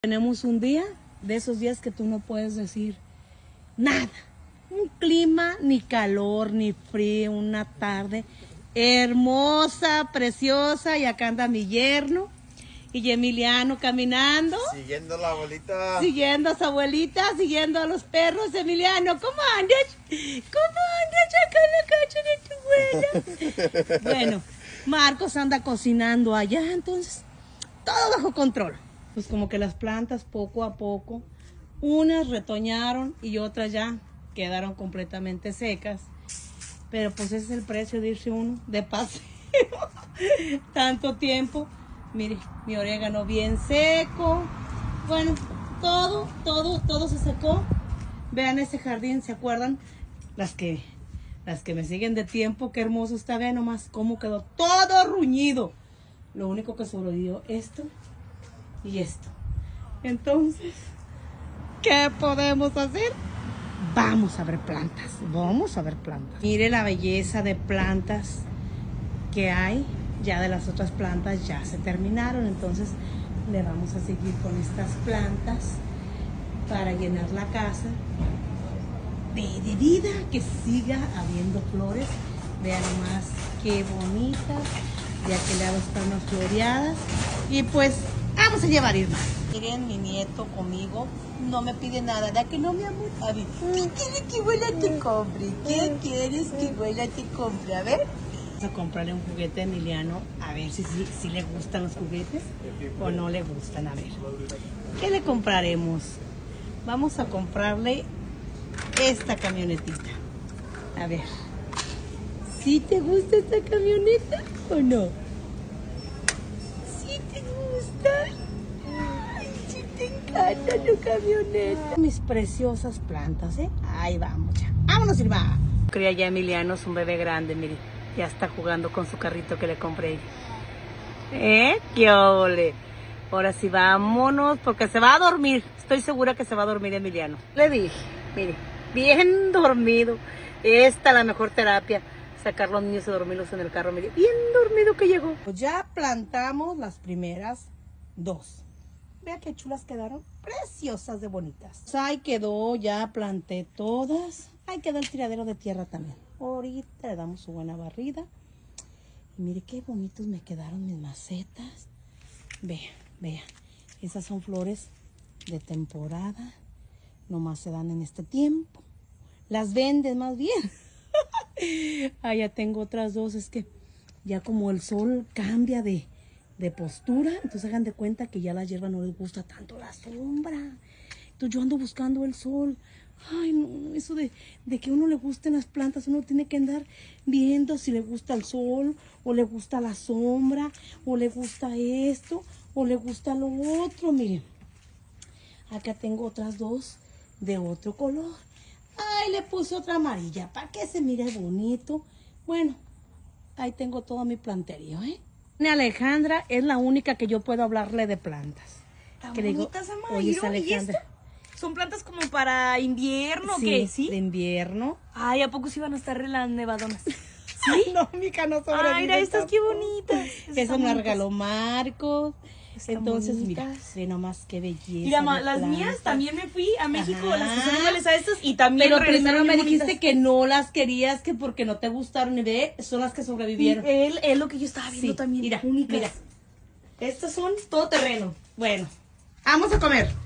Tenemos un día, de esos días que tú no puedes decir nada. Un clima, ni calor, ni frío, una tarde hermosa, preciosa, y acá anda mi yerno y Emiliano caminando. Siguiendo a la abuelita. Siguiendo a su abuelita, siguiendo a los perros. Emiliano, ¿cómo andas? ¿Cómo andas acá en la casa de tu abuela? Bueno, Marcos anda cocinando allá, entonces todo bajo control. Pues como que las plantas poco a poco, unas retoñaron y otras ya quedaron completamente secas. Pero pues ese es el precio de irse uno de paseo tanto tiempo. Mire, mi orégano bien seco. Bueno, todo se secó. Vean ese jardín, ¿se acuerdan? Las que me siguen de tiempo, qué hermoso está. Vean nomás cómo quedó todo ruñido. Lo único que sobrevivió esto y esto. Entonces, ¿qué podemos hacer? Vamos a ver plantas, vamos a ver plantas. Mire la belleza de plantas que hay. Ya de las otras plantas ya se terminaron, entonces le vamos a seguir con estas plantas para llenar la casa de vida, que siga habiendo flores. Vean más qué bonitas. De aquel lado están más floreadas. Y pues vamos a llevar Irma. Miren, mi nieto conmigo no me pide nada. ¿Da que no, mi amor? A ver, ¿qué quieres que abuela te compre? ¿Qué quieres que abuela te compre? A ver. Vamos a comprarle un juguete a Emiliano. A ver si le gustan los juguetes o no le gustan. A ver, ¿qué le compraremos? Vamos a comprarle esta camionetita. A ver, ¿sí te gusta esta camioneta o no? ¿Sí te gusta? Ay, sí te encanta tu camioneta. Mis preciosas plantas, ¿eh? Ahí vamos ya. ¡Vámonos, Irma! Cría ya Emiliano, es un bebé grande, mire. Ya está jugando con su carrito que le compré. ¡Qué ole! Ahora sí, vámonos, porque se va a dormir. Estoy segura que se va a dormir Emiliano. Le dije, mire, bien dormido. Esta es la mejor terapia. Sacar a los niños y dormirlos en el carro. Mire, bien dormido que llegó. Pues ya plantamos las primeras dos. Vea qué chulas quedaron. Preciosas de bonitas. Pues ahí quedó, ya planté todas. Ahí quedó el tiradero de tierra también. Ahorita le damos su buena barrida. Y mire qué bonitos me quedaron mis macetas. Vean. Esas son flores de temporada. Nomás se dan en este tiempo. Las vendes más bien. Ah, ya tengo otras dos. Es que ya como el sol cambia de postura, entonces hagan de cuenta que ya a la hierba no les gusta tanto la sombra. Entonces yo ando buscando el sol. Ay, no, eso de que a uno le gusten las plantas, uno tiene que andar viendo si le gusta el sol, o le gusta la sombra, o le gusta esto, o le gusta lo otro. Miren, acá tengo otras dos de otro color. Ay, le puse otra amarilla para que se mire bonito. Bueno, ahí tengo todo mi planterío, ¿eh? Alejandra es la única que yo puedo hablarle de plantas. Tan que le digo, bonitas, Ama. oye, Alejandra. ¿Son plantas como para invierno o Sí, qué? ¿Sí? de invierno. Ay, ¿a poco sí van a estar las nevadonas? ¿Sí? No, mica, no sobrevive. Ay, mira, estas qué bonitas. Eso me regaló Marcos. Están Entonces, bonitas. mira, ve nomás qué belleza. Mira, ma, de las planta. mías también me fui a México, Ajá. las que son iguales a estas, y también Pero regresaron primero me bien dijiste bonitas. que no las querías, que porque no te gustaron, y ve, son las que sobrevivieron. Él es lo que yo estaba viendo Sí, también. mira, únicas. mira. Estas son todo terreno. Bueno, vamos a comer.